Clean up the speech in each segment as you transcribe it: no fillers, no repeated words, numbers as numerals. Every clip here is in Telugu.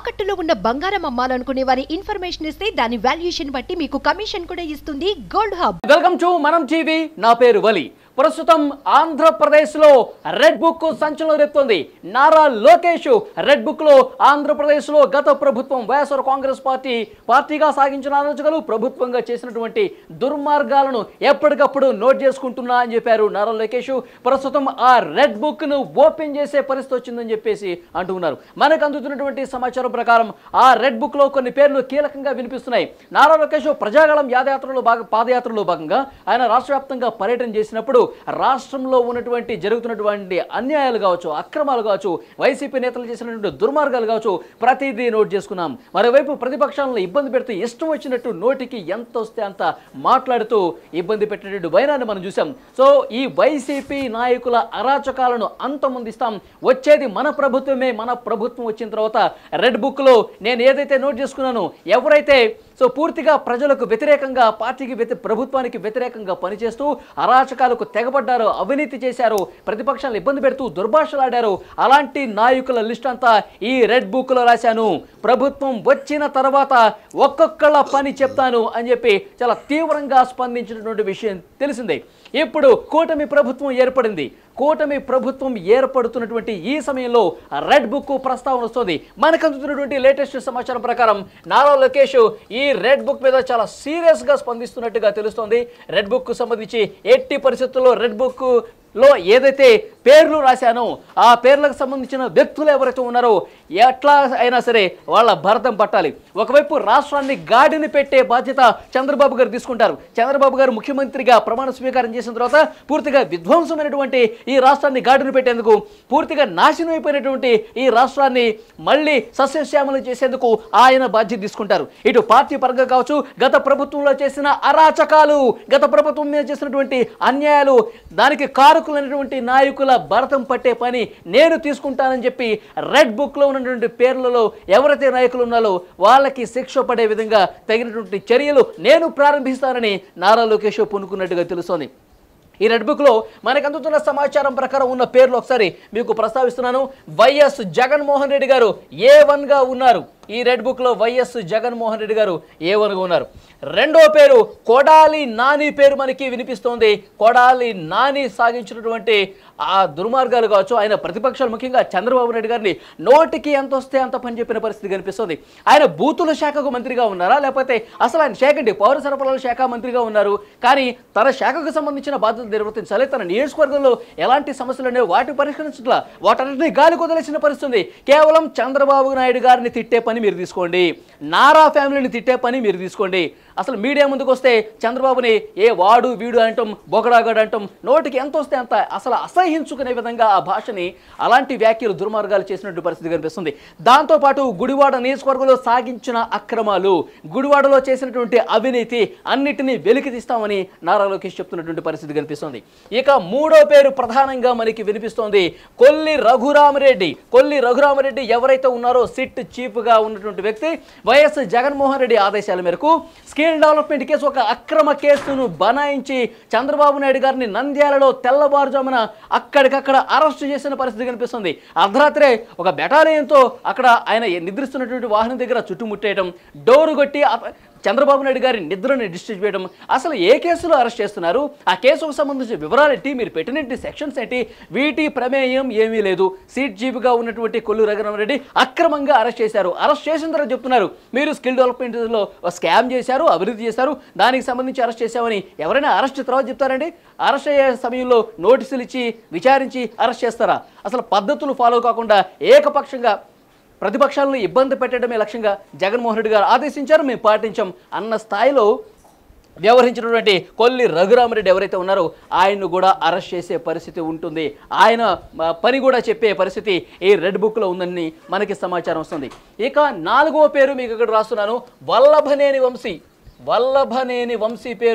తాకట్టులో ఉన్న బంగారం అమ్మాలనుకునే వారి ఇన్ఫర్మేషన్ ఇస్తే దాని వాల్యుయేషన్ బట్టి మీకు కమిషన్ కూడా ఇస్తుంది gold hub. Welcome to Manam TV. నా పేరు వలి. ప్రస్తుతం ఆంధ్రప్రదేశ్లో రెడ్ బుక్ సంచలనం రేపుతోంది. నారా లోకేష్ రెడ్ బుక్ లో ఆంధ్రప్రదేశ్లో గత ప్రభుత్వం వైఎస్ఆర్ కాంగ్రెస్ పార్టీగా సాగించిన ఆలోచనలు, ప్రభుత్వంగా చేసినటువంటి దుర్మార్గాలను ఎప్పటికప్పుడు నోట్ చేసుకుంటున్నా అని చెప్పారు నారా లోకేష్. ప్రస్తుతం ఆ రెడ్ బుక్ ను ఓపెన్ చేసే పరిస్థితి వచ్చిందని చెప్పేసి అంటున్నారు. మనకు అందుతున్నటువంటి సమాచారం ప్రకారం ఆ రెడ్ బుక్ లో కొన్ని పేర్లు కీలకంగా వినిపిస్తున్నాయి. నారా లోకేష్ ప్రజాగళం పాదయాత్రలో భాగంగా ఆయన రాష్ట్ర వ్యాప్తంగా పర్యటన చేసినప్పుడు రాష్ట్రంలో ఉన్నటువంటి జరుగుతున్నటువంటి అన్యాయాలు కావచ్చు, అక్రమాలు కావచ్చు, వైసీపీ నేతలు చేసినటువంటి దుర్మార్గాలు కావచ్చు, ప్రతిదీ నోట్ చేసుకున్నాం. మరోవైపు ప్రతిపక్షాలను ఇబ్బంది పెడుతూ ఇష్టం వచ్చినట్టు నోటికి ఎంత వస్తే అంత మాట్లాడుతూ ఇబ్బంది పెట్టేటువంటి వైనాన్ని మనం చూసాం. సో ఈ వైసీపీ నాయకుల అరాచకాలను అంతమొందిస్తాం. వచ్చేది మన ప్రభుత్వమే. మన ప్రభుత్వం వచ్చిన తర్వాత రెడ్ బుక్ లో నేను ఏదైతే నోట్ చేసుకున్నానో, ఎవరైతే పూర్తిగా ప్రజలకు వ్యతిరేకంగా, ప్రభుత్వానికి వ్యతిరేకంగా పనిచేస్తూ అరాచకాలకు తెగబడ్డారో, అవినీతి చేశారో, ప్రతిపక్షాలను ఇబ్బంది పెడుతూ దుర్భాషలాడారో, అలాంటి నాయకుల లిస్ట్ అంతా ఈ రెడ్ బుక్ లో రాశాను. ప్రభుత్వం వచ్చిన తర్వాత ఒక్కొక్కళ్ళ పని చెప్తాను అని చెప్పి చాలా తీవ్రంగా స్పందించినటువంటి విషయం తెలిసిందే. ఇప్పుడు కూటమి ప్రభుత్వం ఏర్పడింది. కూటమి ప్రభుత్వం ఏర్పడుతున్నటువంటి ఈ సమయంలో రెడ్ బుక్ ప్రస్తావన వస్తుంది. మనకు అందుతున్నటువంటి లేటెస్ట్ సమాచారం ప్రకారం నారా లోకేష్ ఈ రెడ్ బుక్ మీద చాలా సీరియస్గా స్పందిస్తున్నట్టుగా తెలుస్తోంది. రెడ్ బుక్ సంబంధించి ఎట్టి పరిస్థితుల్లో రెడ్ బుక్ లో ఏదైతే పేర్లు రాశానో ఆ పేర్లకు సంబంధించిన వ్యక్తులు ఎవరైతే ఉన్నారో ఎట్లా అయినా సరే వాళ్ళ భరతం పట్టాలి. ఒకవైపు రాష్ట్రాన్ని గాడిని పెట్టే బాధ్యత చంద్రబాబు గారు తీసుకుంటారు. చంద్రబాబు గారు ముఖ్యమంత్రిగా ప్రమాణ స్వీకారం చేసిన తర్వాత పూర్తిగా విధ్వంసమైనటువంటి ఈ రాష్ట్రాన్ని గాడిని పెట్టేందుకు, పూర్తిగా నాశనం అయిపోయినటువంటి ఈ రాష్ట్రాన్ని మళ్ళీ సస్యశ్యామలం చేసేందుకు ఆయన బాధ్యత తీసుకుంటారు. ఇటు పార్టీ పరంగా కావచ్చు, గత ప్రభుత్వంలో చేసిన అరాచకాలు, గత ప్రభుత్వం మీద చేసినటువంటి అన్యాయాలు, దానికి కారకులైనటువంటి నాయకుల భరతం పట్టే పని నేను తీసుకుంటానని చెప్పి రెడ్ బుక్ లో ఉన్నటువంటి పేర్లలో ఎవరైతే నాయకులు ఉన్నారో వాళ్ళకి శిక్ష పడే విధంగా తగినటువంటి చర్యలు నేను ప్రారంభిస్తానని నారా లోకేష్ పూనుకున్నట్టుగా తెలుస్తోంది. ఈ రెడ్ బుక్ లో మనకు అందుతున్న సమాచారం ప్రకారం ఉన్న పేర్లు ఒకసారి మీకు ప్రస్తావిస్తున్నాను. వైఎస్ జగన్మోహన్ రెడ్డి గారు A1 గా ఉన్నారు. ఈ రెడ్ బుక్ లో వైఎస్ జగన్మోహన్ రెడ్డి గారు A1 గా ఉన్నారు. రెండో పేరు కొడాలి నాని పేరు మనకి వినిపిస్తోంది. కొడాలి నాని సాగించినటువంటి ఆ దుర్మార్గాలు కావచ్చు, ఆయన ప్రతిపక్షాలు ముఖ్యంగా చంద్రబాబు నాయుడు గారిని నోటికి ఎంత వస్తే అంత పని చెప్పిన పరిస్థితి కనిపిస్తుంది. ఆయన బూతుల శాఖకు మంత్రిగా ఉన్నారా, లేకపోతే అసలు ఆయన శాఖ ఏంటి? పౌర సరఫరాల శాఖ మంత్రిగా ఉన్నారు. కానీ తన శాఖకు సంబంధించిన బాధ్యతలు నిర్వర్తించాలి. తన నియోజకవర్గంలో ఎలాంటి సమస్యలు అనేవి వాటిని పరిష్కరించట్లా, వాటన్నిటిని గాలి కుదిలేసిన పరిస్థితుంది. కేవలం చంద్రబాబు నాయుడు గారిని తిట్టే పని మీరు తీసుకోండి, నారా ఫ్యామిలీని తిట్టే పని మీరు తీసుకోండి. అసలు మీడియా ముందుకు వస్తే చంద్రబాబుని వాడు వీడు అంటాం, బొగడాగాడు అంటాం, నోటికి ఎంత వస్తే అంత అసలు అసహించుకునే విధంగా ఆ భాషని, అలాంటి వ్యాఖ్యలు, దుర్మార్గాలు చేసినట్టు పరిస్థితి కనిపిస్తుంది. దాంతోపాటు గుడివాడ నియోజకవర్గంలో సాగించిన అక్రమాలు, గుడివాడలో చేసినటువంటి అవినీతి అన్నిటినీ వెలికి తీస్తామని నారా లోకేష్ చెప్తున్నటువంటి పరిస్థితి కనిపిస్తుంది. ఇక మూడో పేరు ప్రధానంగా మనకి వినిపిస్తోంది కొల్లి రఘురామరెడ్డి. కొల్లి రఘురామరెడ్డి ఎవరైతే ఉన్నారో సిట్ చీఫ్ గా ఉన్నటువంటి వ్యక్తి, వైఎస్ జగన్మోహన్ రెడ్డి ఆదేశాల మేరకు స్కిల్ డెవలప్మెంట్ కేసు, ఒక అక్రమ కేసును బనాయించి చంద్రబాబు నాయుడు గారిని నంద్యాలలో తెల్లవారుజామున అక్కడికక్కడ అరెస్ట్ చేసిన పరిస్థితి కనిపిస్తుంది. అర్ధరాత్రే ఒక బెటాలియన్తో అక్కడ ఆయన నిద్రిస్తున్నటువంటి వాహనం దగ్గర చుట్టుముట్టేయడం, డోరు కొట్టి చంద్రబాబు నాయుడు గారి నిద్రని డిస్టర్బ్ చేయడం. అసలు ఏ కేసులో అరెస్ట్ చేస్తున్నారు, ఆ కేసుకు సంబంధించిన వివరాలు ఏంటి, మీరు పెట్టినటువంటి సెక్షన్స్ ఏంటి, వీటి ప్రమేయం ఏమీ లేదు. సీట్ చీఫ్గా ఉన్నటువంటి కొల్లు రఘురామరెడ్డి అక్రమంగా అరెస్ట్ చేశారు. అరెస్ట్ చేసిన తర్వాత చెప్తున్నారు మీరు స్కిల్ డెవలప్మెంట్లో స్కామ్ చేశారు, అభివృద్ధి చేశారు, దానికి సంబంధించి అరెస్ట్ చేశామని. ఎవరైనా అరెస్ట్ తర్వాత చెప్తారండి? అరెస్ట్ అయ్యే సమయంలో నోటీసులు ఇచ్చి విచారించి అరెస్ట్ చేస్తారా? అసలు పద్ధతులు ఫాలో కాకుండా ఏకపక్షంగా ప్రతిపక్షాలను ఇబ్బంది పెట్టడమే లక్ష్యంగా జగన్మోహన్ రెడ్డి గారు ఆదేశించారు, మేము పాటించాం అన్న స్థాయిలో వ్యవహరించినటువంటి కొల్లి రఘురామరెడ్డి ఎవరైతే ఉన్నారో ఆయన్ను కూడా అరెస్ట్ చేసే పరిస్థితి ఉంటుంది. ఆయన పని కూడా చెప్పే పరిస్థితి ఈ రెడ్ బుక్లో ఉందని మనకి సమాచారం వస్తుంది. ఇక నాలుగో పేరు మీకు ఇక్కడ రాస్తున్నాను, వల్లభనేని వంశీ. వల్లభనేని వంశీ పేరు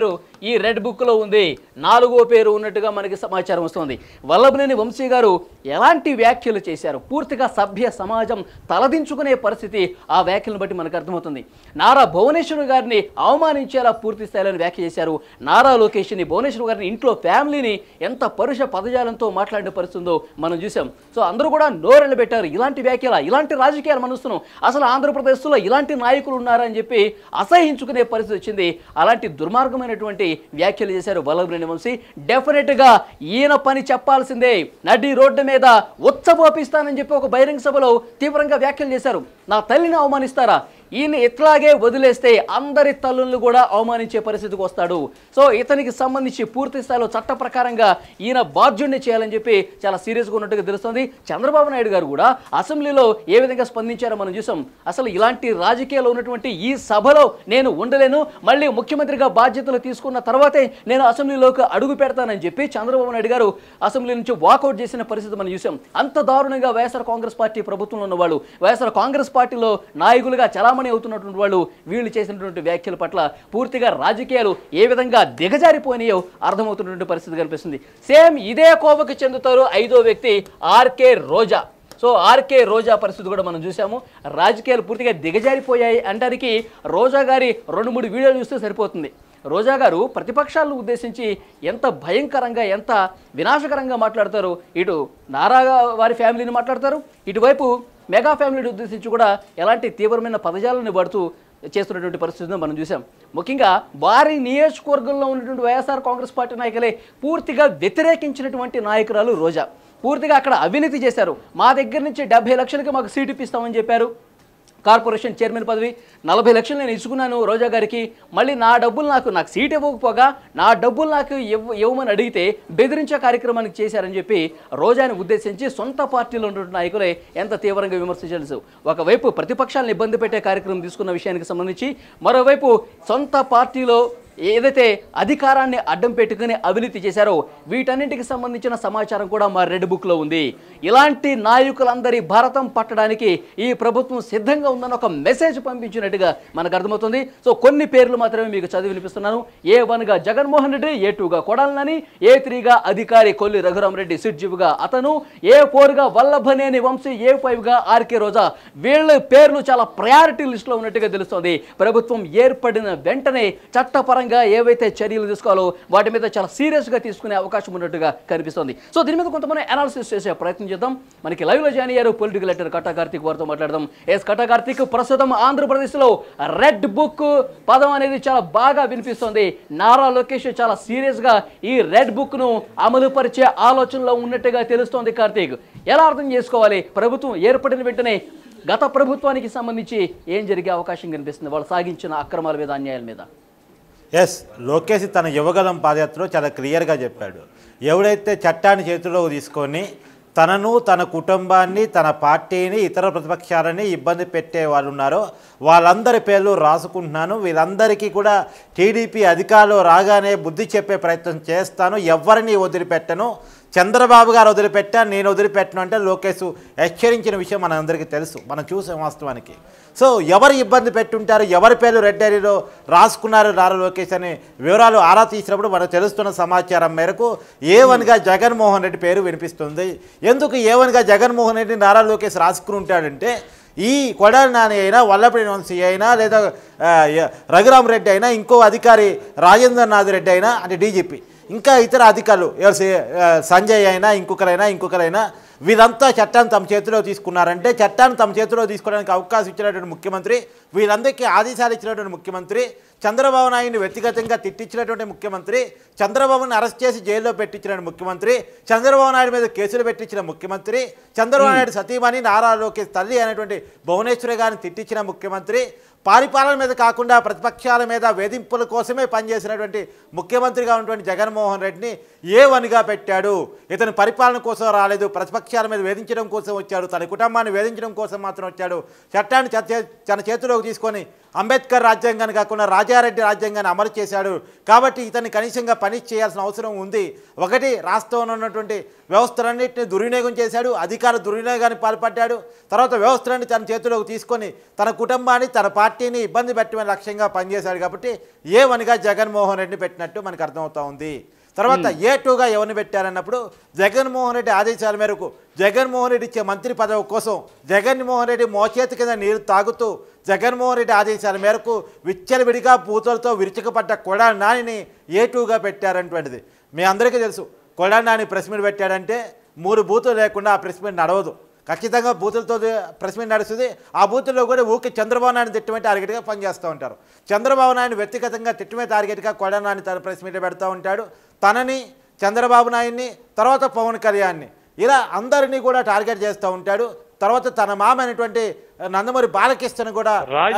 ఈ రెడ్ బుక్లో ఉంది. 4వ పేరు ఉన్నట్టుగా మనకి సమాచారం వస్తుంది. వల్లభనేని వంశీ గారు ఎలాంటి వ్యాఖ్యలు చేశారు, పూర్తిగా సభ్య సమాజం తలదించుకునే పరిస్థితి ఆ వ్యాఖ్యలను బట్టి మనకు అర్థమవుతుంది. నారా భువనేశ్వర్ గారిని అవమానించేలా పూర్తి స్థాయిలో వ్యాఖ్య చేశారు. నారా లోకేష్ని, భువనేశ్వర్ గారిని, ఇంట్లో ఫ్యామిలీని ఎంత పరుష పదజాలంతో మాట్లాడిన పరిస్థితుందో మనం చూసాం. సో అందరూ కూడా నోరెళ్ళు పెట్టారు. ఇలాంటి వ్యాఖ్యలు, ఇలాంటి రాజకీయాలు మనస్తున్నాం, అసలు ఆంధ్రప్రదేశ్లో ఇలాంటి నాయకులు ఉన్నారని చెప్పి అసహించుకునే పరిస్థితి వచ్చింది. అలాంటి దుర్మార్గమైనటువంటి వ్యాఖ్యలు చేశారు వల్లభనేని వంశీ. డెఫినెట్గా ఈయన పని చెప్పాల్సిందే. నడి రోడ్డు మీద ఉత్సవోపిస్తానని చెప్పి ఒక బహిరంగ సభలో తీవ్రంగా వ్యాఖ్యలు చేశారు. నా తల్లిని అవమానిస్తారా? ఈయన ఇట్లాగే వదిలేస్తే అందరి తల్లులను కూడా అవమానించే పరిస్థితికి వస్తాడు. సో ఇతనికి సంబంధించి పూర్తి స్థాయిలో చట్ట ప్రకారంగా ఈయన బాధ్యుడిని చేయాలని చెప్పి చాలా సీరియస్గా ఉన్నట్టుగా తెలుస్తుంది. చంద్రబాబు నాయుడు గారు కూడా అసెంబ్లీలో ఏ విధంగా స్పందించారో మనం చూసాం. అసలు ఇలాంటి రాజకీయాలు ఉన్నటువంటి ఈ సభలో నేను ఉండలేను, మళ్ళీ ముఖ్యమంత్రిగా బాధ్యతలు తీసుకున్న తర్వాతే నేను అసెంబ్లీలోకి అడుగు పెడతానని చెప్పి చంద్రబాబు నాయుడు గారు అసెంబ్లీ నుంచి వాకౌట్ చేసిన పరిస్థితి మనం చూసాం. అంత దారుణంగా వైఎస్ఆర్ కాంగ్రెస్ పార్టీ ప్రభుత్వంలో ఉన్న వాళ్ళు, వైఎస్ఆర్ కాంగ్రెస్ పార్టీలో నాయకులుగా చలామణి అవుతున్నటువంటి వాళ్ళు వీళ్ళు చేసినటువంటి వ్యాఖ్యల పట్ల పూర్తిగా రాజకీయాలు ఏ విధంగా దిగజారిపోయినాయో అర్థమవుతున్నటువంటి పరిస్థితి కనిపిస్తుంది. సేమ్ ఇదే కోవకు చెందుతారు 5వ వ్యక్తి RK Roja. So RK Roja పరిస్థితి కూడా మనం చూసాము. రాజకీయాలు పూర్తిగా దిగజారిపోయాయి అనడానికి రోజా గారి 2-3 వీడియోలు చూస్తే సరిపోతుంది. రోజా గారు ప్రతిపక్షాలను ఉద్దేశించి ఎంత భయంకరంగా, ఎంత వినాశకరంగా మాట్లాడతారు. ఇటు నారా వారి ఫ్యామిలీని మాట్లాడతారు, ఇటువైపు మెగా ఫ్యామిలీని ఉద్దేశించి కూడా ఎలాంటి తీవ్రమైన పదజాలను పడుతూ చేస్తున్నటువంటి పరిస్థితిని మనం చూసాం. ముఖ్యంగా వారి నియోజకవర్గంలో ఉన్నటువంటి వైఎస్ఆర్ కాంగ్రెస్ పార్టీ నాయకులే పూర్తిగా వ్యతిరేకించినటువంటి నాయకురాలు రోజా. పూర్తిగా అక్కడ అవినీతి చేశారు. మా దగ్గర నుంచి 70 లక్షలకి మాకు సీటు ఇప్పిస్తామని చెప్పారు. కార్పొరేషన్ చైర్మన్ పదవి 40 లక్షలు నేను ఇచ్చుకున్నాను రోజా గారికి. మళ్ళీ నా డబ్బులు నాకు సీట్ ఇవ్వకపోగా నా డబ్బులు నాకు ఇవ్వమని అడిగితే బెదిరించే కార్యక్రమానికి చేశారని చెప్పి రోజాని ఉద్దేశించి సొంత పార్టీలో ఉన్నటువంటి నాయకులే ఎంత తీవ్రంగా విమర్శించారు. ఒకవైపు ప్రతిపక్షాలను ఇబ్బంది పెట్టే కార్యక్రమం తీసుకున్న విషయానికి సంబంధించి, మరోవైపు సొంత పార్టీలో ఏదైతే అధికారాన్ని అడ్డం పెట్టుకుని అవినీతి చేశారో వీటన్నింటికి సంబంధించిన సమాచారం కూడా మా రెడ్ బుక్లో ఉంది. ఇలాంటి నాయకులందరి భారతం పట్టడానికి ఈ ప్రభుత్వం సిద్ధంగా ఉందని ఒక మెసేజ్ పంపించినట్టుగా మనకు అర్థమవుతుంది. సో కొన్ని పేర్లు మాత్రమే మీకు చదివి వినిపిస్తున్నాను. A1గా జగన్మోహన్ రెడ్డి, A2గా కొడాలి నాని, A3గా అధికారి కొల్లి రఘురామరెడ్డి సిడ్జివ్గా అతను, A4గా వల్లభనేని వంశీ, A5గా ఆర్కే రోజా. వీళ్ళ పేర్లు చాలా ప్రయారిటీ లిస్టులో ఉన్నట్టుగా తెలుస్తుంది. ప్రభుత్వం ఏర్పడిన వెంటనే చట్టపరంగా ఏవైతే చర్యలు తీసుకోవాలో వాటి మీద చాలా సీరియస్గా తీసుకునే అవకాశం ఉన్నట్టుగా కనిపిస్తుంది. సో దీని మీద కొంతమంది అనాలిసిస్ చేసే ప్రయత్నం చేద్దాం. మనకి లైవ్లో జాయిన్ అయ్యారు పొలిటికల్ ఎడిటర్ కట్టా కార్తీక్, వారితో మాట్లాడదాం. కట్టా కార్తీక్, ప్రస్తుతం ఆంధ్రప్రదేశ్లో రెడ్ బుక్ పదం అనేది చాలా బాగా వినిపిస్తుంది. నారా లోకేష్ చాలా సీరియస్గా ఈ రెడ్ బుక్ను అమలు పరిచే ఆలోచనలో ఉన్నట్టుగా తెలుస్తోంది. కార్తీక్, ఎలా అర్థం చేసుకోవాలి? ప్రభుత్వం ఏర్పడిన వెంటనే గత ప్రభుత్వానికి సంబంధించి ఏం జరిగే అవకాశం కనిపిస్తుంది వాళ్ళు సాగించిన అక్రమాల మీద, అన్యాయాల మీద? లోకేష్ తన యువగలం పాదయాత్రలో చాలా క్లియర్గా చెప్పాడు. ఎవడైతే చట్టాన్ని చేతిలోకి తీసుకొని తనను, తన కుటుంబాన్ని, తన పార్టీని, ఇతర ప్రతిపక్షాలని ఇబ్బంది పెట్టే వాళ్ళు ఉన్నారో వాళ్ళందరి పేర్లు రాసుకుంటున్నాను. వీళ్ళందరికీ కూడా టీడీపీ అధికారంలో రాగానే బుద్ధి చెప్పే ప్రయత్నం చేస్తాను, ఎవరిని వదిలిపెట్టను. చంద్రబాబు గారు వదిలిపెట్టాను, నేను వదిలిపెట్టను అంటే లోకేష్ హెచ్చరించిన విషయం మనందరికీ తెలుసు, మనం చూసాం వాస్తవానికి. సో ఎవరు ఇబ్బంది పెట్టుంటారు, ఎవరి పేర్లు రెడ్ డైరీలో రాసుకున్నారు నారా లోకేష్ అనే వివరాలు ఆరా తీసినప్పుడు మనకు తెలుస్తున్న సమాచారం మేరకు A1గా జగన్మోహన్ రెడ్డి పేరు వినిపిస్తుంది. ఎందుకు A1గా జగన్మోహన్ రెడ్డి నారా లోకేష్ రాసుకుని ఉంటాడంటే, ఈ కొడాలి నాని అయినా, వల్లభనేని వంశీ అయినా, లేదా రఘురామరెడ్డి అయినా, ఇంకో అధికారి రాజేంద్రనాథ్ రెడ్డి అయినా అంటే డీజీపీ, ఇంకా ఇతర అధికారులు సంజయ్ అయినా ఇంకొకరైనా వీళ్ళంతా చట్టాన్ని తమ చేతిలో తీసుకున్నారంటే, చట్టాన్ని తమ చేతిలో తీసుకోవడానికి అవకాశం ఇచ్చినటువంటి ముఖ్యమంత్రి, వీళ్ళందరికీ ఆదేశాలు ఇచ్చినటువంటి ముఖ్యమంత్రి, చంద్రబాబు నాయుడిని వ్యక్తిగతంగా తిట్టించినటువంటి ముఖ్యమంత్రి, చంద్రబాబుని అరెస్ట్ చేసి జైల్లో పెట్టించిన ముఖ్యమంత్రి, చంద్రబాబు నాయుడు మీద కేసులు పెట్టించిన ముఖ్యమంత్రి, చంద్రబాబు నాయుడు సతీమణి నారా లోకేష్ తల్లి అనేటువంటి భువనేశ్వరి గారిని తిట్టించిన ముఖ్యమంత్రి, పరిపాలన మీద కాకుండా ప్రతిపక్షాల మీద వేధింపుల కోసమే పనిచేసినటువంటి ముఖ్యమంత్రిగా ఉన్నటువంటి జగన్మోహన్ రెడ్డిని A1గా పెట్టాడు. ఇతను పరిపాలన కోసం రాలేదు, ప్రతిపక్ష ప్రతిపక్షాల మీద వేధించడం కోసం వచ్చాడు, తన కుటుంబాన్ని వేధించడం కోసం మాత్రం వచ్చాడు. చట్టాన్ని తన చేతిలోకి తీసుకొని అంబేద్కర్ రాజ్యాంగాన్ని కాకుండా రాజారెడ్డి రాజ్యాంగాన్ని అమలు చేశాడు. కాబట్టి ఇతన్ని కనీసంగా పనిష్ చేయాల్సిన అవసరం ఉంది. ఒకటి, రాష్ట్రంలో ఉన్నటువంటి వ్యవస్థలన్నింటినీ దుర్వినియోగం చేశాడు, అధికార దుర్వినియోగానికి పాల్పడ్డాడు. తర్వాత వ్యవస్థలన్నీ తన చేతిలోకి తీసుకొని తన కుటుంబాన్ని తన పార్టీని ఇబ్బంది పెట్టమని లక్ష్యంగా పనిచేశాడు. కాబట్టి ఏ1గా జగన్మోహన్ రెడ్డిని పెట్టినట్టు మనకు అర్థమవుతా ఉంది. తర్వాత ఏ2గా ఎవరిని పెట్టారన్నప్పుడు జగన్మోహన్ రెడ్డి ఆదేశాల మేరకు జగన్మోహన్ రెడ్డి ఇచ్చే మంత్రి పదవి కోసం జగన్మోహన్ రెడ్డి మోచేతి కింద నీరు తాగుతూ జగన్మోహన్ రెడ్డి ఆదేశాల మేరకు విచ్చలవిడిగా బూతులతో విరుచుకుపడ్డ కొడాలి నానిని ఏ2గా పెట్టారనేటువంటిది మీ అందరికీ తెలుసు. కొడాలి నాని ప్రెస్ మీట్ పెట్టాడంటే 3 బూతులు లేకుండా ఆ ప్రెస్ మీట్ నడవదు. ఖచ్చితంగా బూతులతో ప్రెస్ మీట్ నడుస్తుంది. ఆ బూతుల్లో కూడా ఊరికి చంద్రబాబు నాయుడు తిట్టమే టార్గెట్గా పనిచేస్తూ ఉంటారు. చంద్రబాబు నాయుడు వ్యక్తిగతంగా తిట్టమే టార్గెట్గా కొడాలి నాని తన ప్రెస్ మీట్ పెడతా ఉంటాడు. తనని, చంద్రబాబు నాయుడిని, తర్వాత పవన్ కళ్యాణ్ని, ఇలా అందరినీ కూడా టార్గెట్ చేస్తూ ఉంటాడు. తర్వాత తన మామ అయినటువంటి నందమూరి బాలకృష్ణ కూడా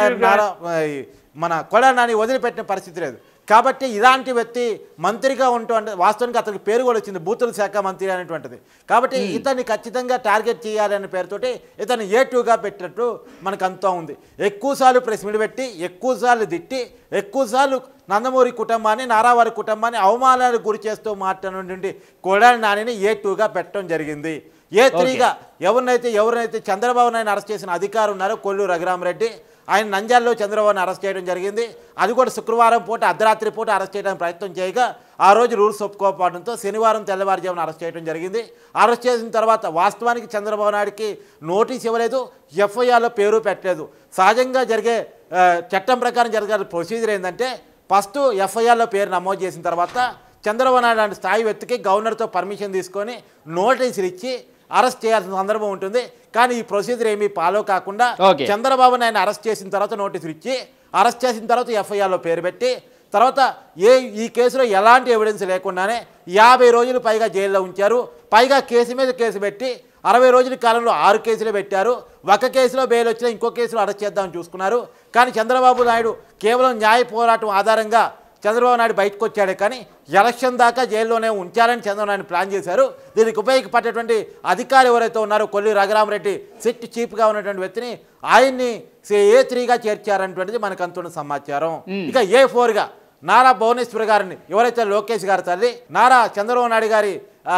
మన కొడాలి నాని వదిలిపెట్టిన పరిస్థితి లేదు. కాబట్టి ఇలాంటి వ్యక్తి మంత్రిగా ఉంటూ అంటే వాస్తవానికి అతనికి పేరు కూడా వచ్చింది, బూతుల శాఖ మంత్రి అనేటువంటిది. కాబట్టి ఇతన్ని ఖచ్చితంగా టార్గెట్ చేయాలనే పేరుతోటి ఇతన్ని ఏ2గా పెట్టినట్టు మనకు అంతా ఉంది. ఎక్కువసార్లు ప్రెస్ మీట్ పెట్టి, ఎక్కువసార్లు తిట్టి, ఎక్కువసార్లు నందమూరి కుటుంబాన్ని, నారావారి కుటుంబాన్ని అవమానాలకు గురి చేస్తూ మాట్లాడినటువంటి కొడాలి నానిని ఏ2గా పెట్టడం జరిగింది. ఏ3గా ఎవరినైతే చంద్రబాబు నాయుడు అరెస్ట్ చేసిన అధికారులు ఉన్నారో కొల్లు రఘురామరెడ్డి, ఆయన నంద్యాలలో చంద్రబాబుని అరెస్ట్ చేయడం జరిగింది. అది కూడా శుక్రవారం పూట అర్ధరాత్రి పూట అరెస్ట్ చేయడానికి ప్రయత్నం చేయగా ఆ రోజు రూల్స్ ఒప్పుకోకపోవడంతో శనివారం తెల్లవారుజామున అరెస్ట్ చేయడం జరిగింది. అరెస్ట్ చేసిన తర్వాత వాస్తవానికి చంద్రబాబు నాయుడికి నోటీస్ ఇవ్వలేదు, ఎఫ్ఐఆర్లో పేరు పెట్టలేదు. సహజంగా జరిగే చట్టం ప్రకారం జరిగే ప్రొసీజర్ ఏంటంటే ఫస్ట్ ఎఫ్ఐఆర్లో పేరు నమోదు చేసిన తర్వాత చంద్రబాబు నాయుడు లాంటి స్థాయి వ్యక్తికి గవర్నర్తో పర్మిషన్ తీసుకొని నోటీసులు ఇచ్చి అరెస్ట్ చేయాల్సిన సందర్భం ఉంటుంది. కానీ ఈ ప్రొసీజర్ ఏమీ ఫాలో కాకుండా చంద్రబాబు నాయుడు అరెస్ట్ చేసిన తర్వాత నోటీసులు ఇచ్చి, అరెస్ట్ చేసిన తర్వాత ఎఫ్ఐఆర్లో పేరు పెట్టి, తర్వాత ఈ కేసులో ఎలాంటి ఎవిడెన్స్ లేకుండానే 50 రోజులు పైగా జైల్లో ఉంచారు. పైగా కేసు మీద కేసు పెట్టి 60 రోజుల కాలంలో 6 కేసులు పెట్టారు. ఒక కేసులో బెయిల్ వచ్చినా ఇంకో కేసులో అరెస్ట్ చేద్దామని చూసుకున్నారు. కానీ చంద్రబాబు నాయుడు కేవలం న్యాయ పోరాటం ఆధారంగా చంద్రబాబు నాయుడు బయటకు వచ్చాడే కానీ ఎలక్షన్ దాకా జైల్లోనే ఉంచాలని చంద్రబాబు నాయుడు ప్లాన్ చేశారు. దీనికి ఉపయోగపడేటువంటి అధికారి ఎవరైతే ఉన్నారో కొల్లి రఘురామరెడ్డి, సిట్ చీఫ్గా ఉన్నటువంటి వ్యక్తిని ఆయన్ని ఏ3గా చేర్చారనేటువంటిది మనకు అంతున్న సమాచారం. ఇక ఏ4గా నారా భువనేశ్వర్ గారిని, ఎవరైతే లోకేష్ గారి తల్లి, నారా చంద్రబాబు నాయుడు గారి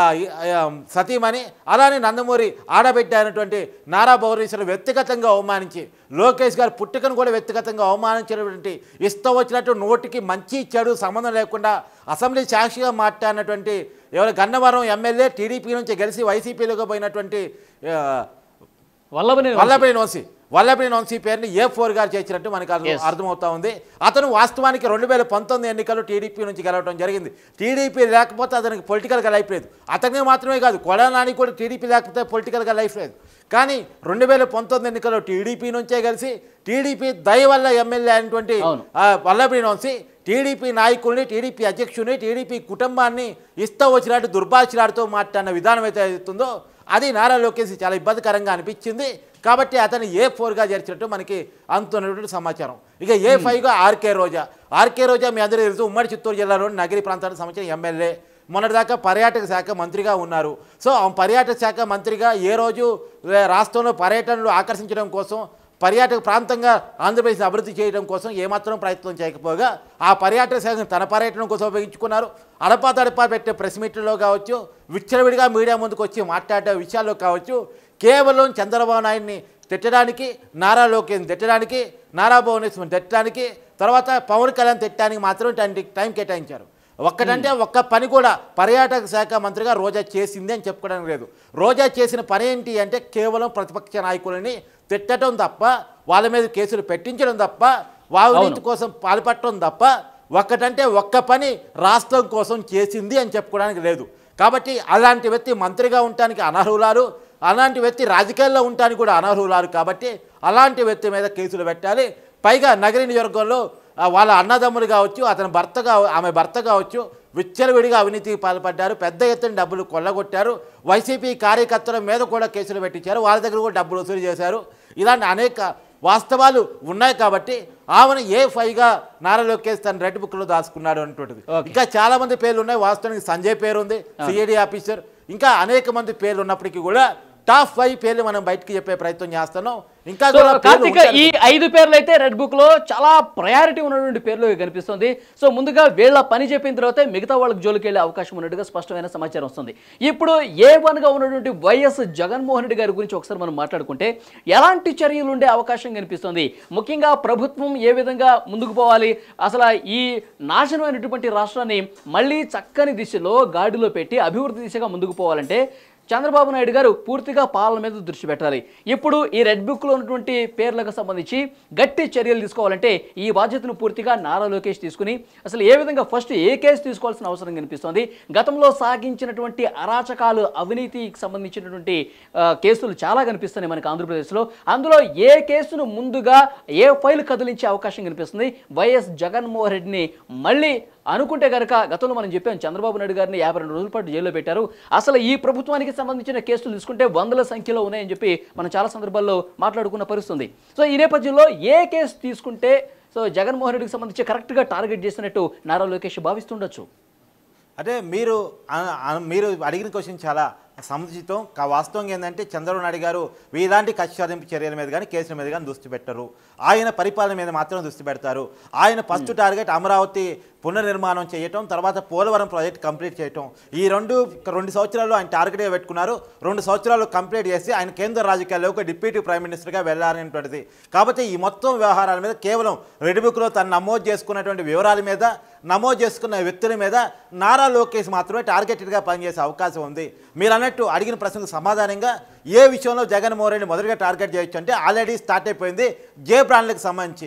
సతీమణి, అలానే నందమూరి ఆడబిడ్డ అయినటువంటి నారా భువనేశ్వర్ వ్యక్తిగతంగా అవమానించి, లోకేష్ గారి పుట్టుకను కూడా వ్యక్తిగతంగా అవమానించినటువంటి, ఇష్టం వచ్చినట్టు నోటికి మంచి చెడు సంబంధం లేకుండా అసెంబ్లీ సాక్షిగా మాట్లాడినటువంటి ఎవరు గన్నవరం ఎమ్మెల్యే టీడీపీ నుంచి గెలిచి వైసీపీలోకి పోయినటువంటి వల్లభనేని వంశీ పేరుని ఏ4గా చేర్చినట్టు మనకు అర్థమవుతా ఉంది. అతను వాస్తవానికి 2019 ఎన్నికల్లో టీడీపీ నుంచి గెలవడం జరిగింది. టీడీపీ లేకపోతే అతనికి పొలిటికల్గా లైఫ్ లేదు. అతనికి మాత్రమే కాదు, కొడాలి నాని కూడా టీడీపీ లేకపోతే పొలిటికల్గా లైఫ్ లేదు. కానీ 2019 ఎన్నికల్లో టీడీపీ నుంచే కలిసి టీడీపీ దయ వల్ల ఎమ్మెల్యే అయినటువంటి వల్లభనేని వంశీ టీడీపీ నాయకుల్ని, టీడీపీ అధ్యక్షుడిని, టీడీపీ కుటుంబాన్ని ఇష్టం వచ్చినట్టు దుర్భాషలాడుతూ మాట్లాడిన విధానం అయితే అవుతుందో అది నారా లోకేష్ చాలా ఇబ్బందికరంగా అనిపించింది. కాబట్టి అతను ఏ4గా చేర్చినట్టు మనకి అందుతున్నటువంటి సమాచారం. ఇక ఏ5గా ఆర్కే రోజా మీ అందరూ తెలుసు, ఉమ్మడి చిత్తూరు జిల్లాలోని నగిరి ప్రాంతానికి సంబంధించిన ఎమ్మెల్యే, మొన్నటిదాకా పర్యాటక శాఖ మంత్రిగా ఉన్నారు. సో ఆ పర్యాటక శాఖ మంత్రిగా ఏ రోజు రాష్ట్రంలో పర్యటనలు ఆకర్షించడం కోసం, పర్యాటక ప్రాంతంగా ఆంధ్రప్రదేశ్ అభివృద్ధి చేయడం కోసం ఏమాత్రం ప్రయత్నం చేయకపోగా ఆ పర్యాటక శాఖను తన పర్యటన కోసం ఉపయోగించుకున్నారు. అడపా పెట్టే ప్రెస్ మీట్లో కావచ్చు, విచ్చలవిడిగా మీడియా ముందుకు వచ్చి మాట్లాడే విషయాల్లో కావచ్చు, కేవలం చంద్రబాబు నాయుడిని తిట్టడానికి, నారా లోకేష్ని తిట్టడానికి, నారా భువనేశ్వర్ని తిట్టడానికి, తర్వాత పవన్ కళ్యాణ్ తిట్టడానికి మాత్రం టైం కేటాయించారు. ఒక్కటంటే ఒక్క పని కూడా పర్యాటక శాఖ మంత్రిగా రోజా చేసింది అని చెప్పుకోవడానికి లేదు. రోజా చేసిన పని ఏంటి అంటే కేవలం ప్రతిపక్ష నాయకులని తిట్టడం తప్ప, వాళ్ళ మీద కేసులు పెట్టించడం తప్ప, వావినీతి కోసం పాల్పడటం తప్ప ఒక్కటంటే ఒక్క పని రాష్ట్రం కోసం చేసింది అని చెప్పుకోవడానికి లేదు. కాబట్టి అలాంటి వ్యక్తి మంత్రిగా ఉండటానికి అనర్హులారు, అలాంటి వ్యక్తి రాజకీయాల్లో ఉండటానికి కూడా అనర్హులారు. కాబట్టి అలాంటి వ్యక్తి మీద కేసులు పెట్టాలి. పైగా నగరి నియోజకవర్గంలో వాళ్ళ అన్నదమ్ములు కావచ్చు, ఆమె భర్త కావచ్చు, విచ్చలవిడిగా అవినీతికి పాల్పడ్డారు, పెద్ద ఎత్తున డబ్బులు కొల్లగొట్టారు, వైసీపీ కార్యకర్తల మీద కూడా కేసులు పెట్టించారు, వాళ్ళ దగ్గర కూడా డబ్బులు వసూలు చేశారు. ఇలాంటి అనేక వాస్తవాలు ఉన్నాయి. కాబట్టి ఆమెను ఏ5గా నారా లోకేష్ తన రెడ్ బుక్లో దాచుకున్నాడు అనేటువంటిది. ఇంకా చాలా మంది పేర్లు ఉన్నాయి. వాస్తవానికి సంజయ్ పేరు ఉంది, సిఐడి ఆఫీసర్. ఇంకా అనేక మంది పేర్లు ఉన్నప్పటికీ కూడా టాప్ 5 పేర్లు మనం బయటకు చెప్పే ప్రయత్నం చేస్తున్నాం. ఇంకా సో కార్తిక్, ఈ 5 పేర్లు అయితే రెడ్ బుక్ లో చాలా ప్రయారిటీ ఉన్నటువంటి పేర్లు కనిపిస్తుంది. సో ముందుగా వీళ్ళ పని చెప్పిన తర్వాత మిగతా వాళ్ళకి జోలికి వెళ్ళే అవకాశం ఉన్నట్టుగా స్పష్టమైన సమాచారం వస్తుంది. ఇప్పుడు A1 గా ఉన్నటువంటి వైఎస్ జగన్మోహన్ రెడ్డి గారి గురించి ఒకసారి మనం మాట్లాడుకుంటే ఎలాంటి చర్యలు ఉండే అవకాశం కనిపిస్తుంది? ముఖ్యంగా ప్రభుత్వం ఏ విధంగా ముందుకు పోవాలి, అసలు ఈ నాశనమైనటువంటి రాష్ట్రాన్ని మళ్ళీ చక్కని దిశలో గాడిలో పెట్టి అభివృద్ధి దిశగా ముందుకు పోవాలంటే చంద్రబాబు నాయుడు గారు పూర్తిగా పాలన మీద దృష్టి పెట్టాలి. ఇప్పుడు ఈ రెడ్ బుక్లో ఉన్నటువంటి పేర్లకు సంబంధించి గట్టి చర్యలు తీసుకోవాలంటే ఈ బాధ్యతను పూర్తిగా నారా లోకేష్ తీసుకుని అసలు ఏ విధంగా ఫస్ట్ ఏ కేసు తీసుకోవాల్సిన అవసరం కనిపిస్తోంది? గతంలో సాగించినటువంటి అరాచకాలు, అవినీతికి సంబంధించినటువంటి కేసులు చాలా కనిపిస్తున్నాయి మనకి ఆంధ్రప్రదేశ్లో. అందులో ఏ కేసును ముందుగా ఏ ఫైల్ కదిలించే అవకాశం కనిపిస్తుంది? వైఎస్ జగన్మోహన్ రెడ్డిని మళ్ళీ అనుకుంటే కనుక గతంలో మనం చెప్పాం, చంద్రబాబు నాయుడు గారిని 52 రోజుల పాటు జైల్లో పెట్టారు. అసలు ఈ ప్రభుత్వానికి సంబంధించిన కేసులు తీసుకుంటే వందల సంఖ్యలో ఉన్నాయని చెప్పి మనం చాలా సందర్భాల్లో మాట్లాడుకున్న పరిస్థితుంది. సో ఈ నేపథ్యంలో ఏ కేసు తీసుకుంటే సో జగన్మోహన్ రెడ్డికి సంబంధించి కరెక్ట్గా టార్గెట్ చేసినట్టు నారా లోకేష్ భావిస్తుండొచ్చు? అంటే మీరు అడిగిన క్వశ్చన్ చాలా సముచితం. వాస్తవంగా ఏంటంటే చంద్రబాబు నాయుడు గారు ఇలాంటి కక్ష సాధింపు చర్యల మీద కానీ కేసుల మీద కానీ దృష్టి పెట్టరు. ఆయన పరిపాలన మీద మాత్రం దృష్టి పెడతారు. ఆయన ఫస్ట్ టార్గెట్ అమరావతి పునర్నిర్మాణం చేయటం, తర్వాత పోలవరం ప్రాజెక్ట్ కంప్లీట్ చేయటం. ఈ రెండు సంవత్సరాలు ఆయన టార్గెట్గా పెట్టుకున్నారు. 2 సంవత్సరాలు కంప్లీట్ చేసి ఆయన కేంద్ర రాజకీయాల్లో ఒక డిప్యూటీ ప్రైమ్ మినిస్టర్గా వెళ్ళాలనేటువంటిది. కాబట్టి ఈ మొత్తం వ్యవహారాల మీద కేవలం రెడ్ బుక్లో తను నమోదు చేసుకున్నటువంటి వివరాల మీద, నమోదు చేసుకున్న వ్యక్తుల మీద నారా లోకేష్ మాత్రమే టార్గెటెడ్గా పనిచేసే అవకాశం ఉంది. మీరు అన్నట్టు అడిగిన ప్రశ్నకు సమాధానంగా ఏ విషయంలో జగన్మోహన్ రెడ్డి మొదటిగా టార్గెట్ చేయొచ్చు అంటే ఆల్రెడీ స్టార్ట్ అయిపోయింది. జే బ్రాండ్లకు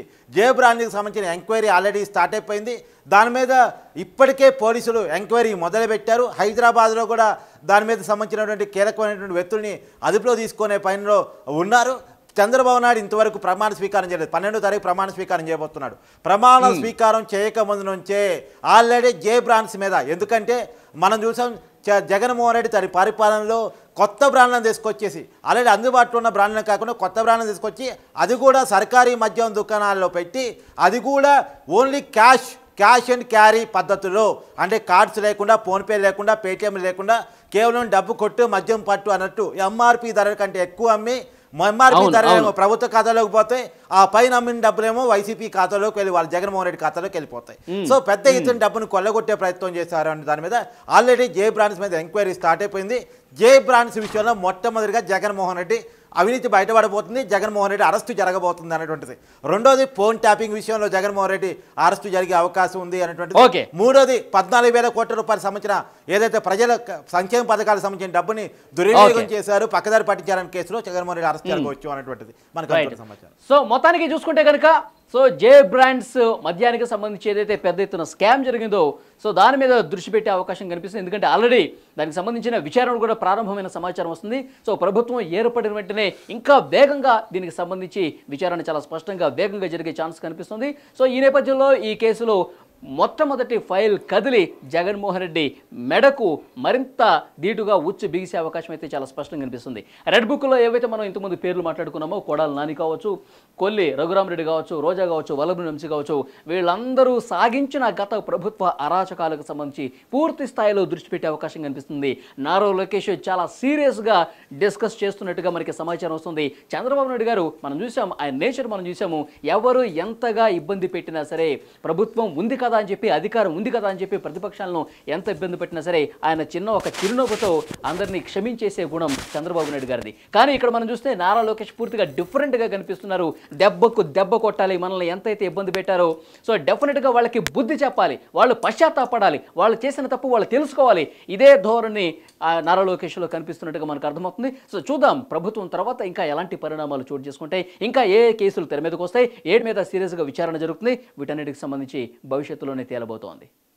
సంబంధించిన ఎంక్వైరీ ఆల్రెడీ స్టార్ట్ అయిపోయింది. దాని మీద ఇప్పటికే పోలీసులు ఎంక్వైరీ మొదలుపెట్టారు. హైదరాబాద్లో కూడా దాని మీద సంబంధించినటువంటి కీలకమైనటువంటి వ్యక్తుల్ని అదుపులో తీసుకునే పనిలో ఉన్నారు. చంద్రబాబు నాయుడు ఇంతవరకు ప్రమాణ స్వీకారం చేయలేదు. 12వ తారీఖు ప్రమాణ స్వీకారం చేయబోతున్నాడు. ప్రమాణ స్వీకారం చేయకముందు నుంచే ఆల్రెడీ జే బ్రాండ్స్ మీద, ఎందుకంటే మనం చూసాం జగన్మోహన్ రెడ్డి తన పరిపాలనలో కొత్త బ్రాండ్లను తీసుకొచ్చేసి ఆల్రెడీ అందుబాటులో ఉన్న బ్రాండ్లను కాకుండా కొత్త బ్రాండ్లను తీసుకొచ్చి అది కూడా సర్కారీ మద్యం దుకాణాల్లో పెట్టి అది కూడా ఓన్లీ క్యాష్ అండ్ క్యారీ పద్ధతిలో, అంటే కార్డ్స్ లేకుండా, ఫోన్పే లేకుండా, పేటిఎం లేకుండా కేవలం డబ్బు కొట్టు మద్యం పట్టు అన్నట్టు ఎంఆర్పి ధర కంటే ఎక్కువ అమ్మి ఎంఆర్పి ధర ఏమో ప్రభుత్వ ఖాతాలోకి పోతే ఆ పైన అమ్మిన డబ్బులేమో వైసీపీ ఖాతాలోకి వెళ్ళి వాళ్ళ జగన్మోహన్ రెడ్డి ఖాతాలోకి వెళ్ళిపోతాయి. సో పెద్ద ఎత్తున డబ్బును కొల్లగొట్టే ప్రయత్నం చేశారు అనే దాని మీద ఆల్రెడీ జే బ్రాండ్స్ మీద ఎంక్వైరీ స్టార్ట్ అయిపోయింది. జే బ్రాండ్స్ విషయంలో మొట్టమొదటిగా జగన్మోహన్ రెడ్డి అవినీతి బయటపడబోతుంది, జగన్మోహన్ రెడ్డి అరెస్టు జరగబోతుంది అనేటువంటిది. రెండోది ఫోన్ ట్యాపింగ్ విషయంలో జగన్మోహన్ రెడ్డి అరెస్టు జరిగే అవకాశం ఉంది అనేటువంటిది. మూడోది 14,000 కోట్ల రూపాయలు సంబంధించిన ఏదైతే ప్రజల సంక్షేమ పథకాలకు సంబంధించిన డబ్బుని దుర్వినియోగం చేశారు, పక్కదారి పట్టించారనే కేసులో జగన్మోహన్ రెడ్డి అరెస్ట్ జరగవచ్చు అనేటువంటిది మనకు సమాచారం. సో మొత్తానికి చూసుకుంటే కనుక సో జే బ్రాండ్స్ మద్యానికి సంబంధించి ఏదైతే పెద్ద ఎత్తున స్కామ్ జరిగిందో సో దాని మీద దృష్టి పెట్టే అవకాశం కనిపిస్తుంది. ఎందుకంటే ఆల్రెడీ దానికి సంబంధించిన విచారణ కూడా ప్రారంభమైన సమాచారం వస్తుంది. సో ప్రభుత్వం ఏర్పడిన వెంటనే ఇంకా వేగంగా దీనికి సంబంధించి విచారణ చాలా స్పష్టంగా వేగంగా జరిగే ఛాన్స్ కనిపిస్తుంది. సో ఈ నేపథ్యంలో ఈ కేసులో మొట్టమొదటి ఫైల్ కదిలి జగన్మోహన్ రెడ్డి మెడకు మరింత ధీటుగా ఉచ్చు బిగిసే అవకాశం అయితే చాలా స్పష్టంగా కనిపిస్తుంది. రెడ్ బుక్లో ఏవైతే మనం ఇంతకుముందు పేర్లు మాట్లాడుకున్నామో, కొడాలి నాని కావచ్చు, కొల్లి రఘురామరెడ్డి కావచ్చు, రోజా కావచ్చు, వల్లభనేని వంశీ కావచ్చు, వీళ్ళందరూ సాగించిన గత ప్రభుత్వ అరాచకాలకు సంబంధించి పూర్తి స్థాయిలో దృష్టి పెట్టే అవకాశం కనిపిస్తుంది. నారా లోకేష్ చాలా సీరియస్గా డిస్కస్ చేస్తున్నట్టుగా మనకి సమాచారం వస్తుంది. చంద్రబాబు నాయుడు గారు మనం చూసాం, ఆయన నేచర్ మనం చూసాము, ఎవరు ఎంతగా ఇబ్బంది పెట్టినా సరే ప్రభుత్వం ఉంది కదా అని చెప్పి, అధికారం ఉంది కదా అని చెప్పి ప్రతిపక్షాలను ఎంత ఇబ్బంది పెట్టినా సరే ఆయన ఒక చిరునవ్వుతో అందరినీ క్షమించేసే గుణం చంద్రబాబు నాయుడు గారిది. కానీ ఇక్కడ మనం చూస్తే నారా లోకేష్ పూర్తిగా డిఫరెంట్గా కనిపిస్తున్నారు. దెబ్బకు దెబ్బ కొట్టాలి, మనల్ని ఎంతైతే ఇబ్బంది పెట్టారో సో డెఫినెట్గా వాళ్ళకి బుద్ధి చెప్పాలి, వాళ్ళు పశ్చాత్తాపడాలి, వాళ్ళు చేసిన తప్పు వాళ్ళు తెలుసుకోవాలి. ఇదే ధోరణి నారా లోకేష్లో కనిపిస్తున్నట్టుగా మనకు అర్థమవుతుంది. సో చూద్దాం ప్రభుత్వం తర్వాత ఇంకా ఎలాంటి పరిణామాలు చోటు చేసుకుంటాయి, ఇంకా ఏ కేసులు తెర మీదకి వస్తాయి, ఏటి మీద సీరియస్గా విచారణ జరుగుతుంది, వీటన్నిటికి సంబంధించి భవిష్యత్తులోనే తేలబోతోంది.